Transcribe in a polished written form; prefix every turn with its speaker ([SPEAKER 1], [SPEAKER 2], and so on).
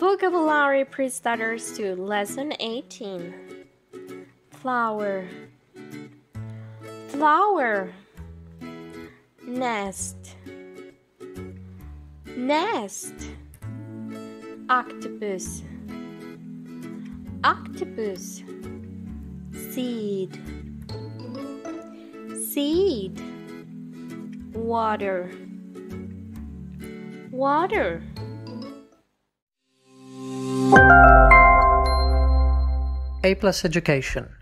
[SPEAKER 1] Vocabulary Pre-Starters to Lesson 18. Flower, flower. Nest, nest. Octopus, octopus. Seed, seed. Water, water.
[SPEAKER 2] A+ Education